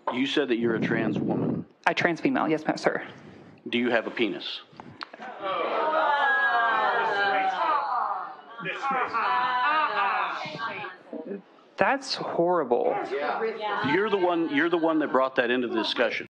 You said that you're a trans woman. I trans female, yes, sir. Do you have a penis? That's horrible. You're the one that brought that into the discussion.